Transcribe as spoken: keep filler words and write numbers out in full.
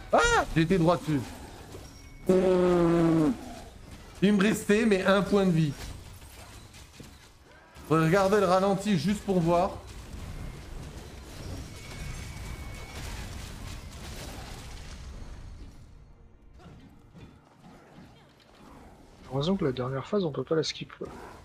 Ah, j'ai été droit dessus. Il me restait mais un point de vie. Regardez le ralenti juste pour voir. J'ai l'impression que la dernière phase on peut pas la skip. Quoi.